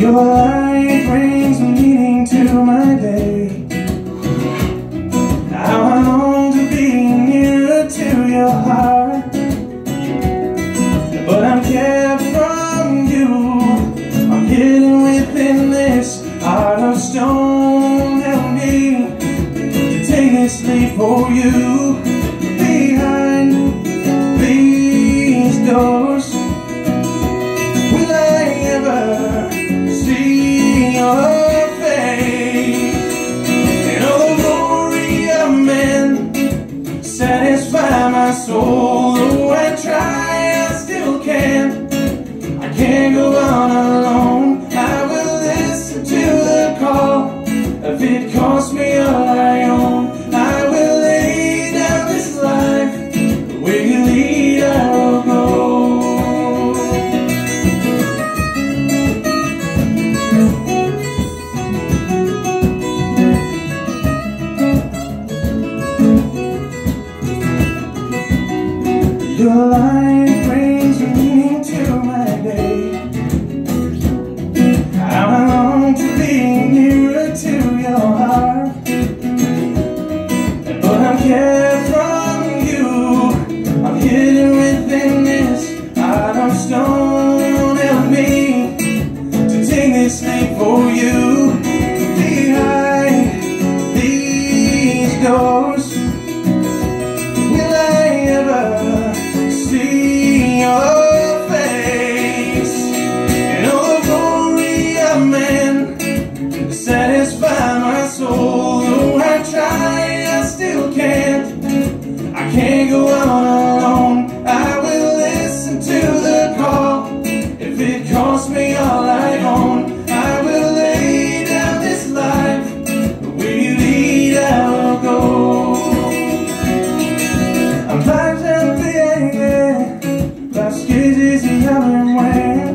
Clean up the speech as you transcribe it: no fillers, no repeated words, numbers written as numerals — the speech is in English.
Your light brings meaning to my day. Now I long to be nearer to your heart, but I'm kept from you. I'm hidden within this heart of stone. Help me to take this leap for you. Behind these doors, will I ever see your face? And all the glory of men satisfy my soul. Though I try, I still can't. I can't go on alone. I will listen to the call. If it costs me all I own, I will lay down this life. Where you lead, I will go. Your light brings meaning to my day. How I long to be nearer to your heart, but I'm kept from you. I'm hidden within this heart of stone. Help me to take this leap for you. Behind these doors, will I ever see your face? And all the glory of man satisfy my soul. Though I try, I still can't. I can't go on alone. I will listen to the call. If it costs me all I own, I will lay down this life. Where you lead, I will go. I'm climbing up the air, life's cages and yelling when